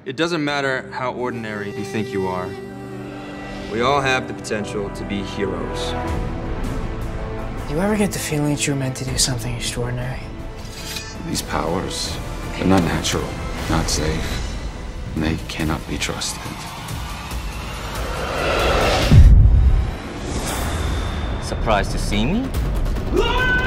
It doesn't matter how ordinary you think you are. We all have the potential to be heroes. Do you ever get the feeling that you were meant to do something extraordinary? These powers, they're not natural, not safe, and they cannot be trusted. Surprised to see me?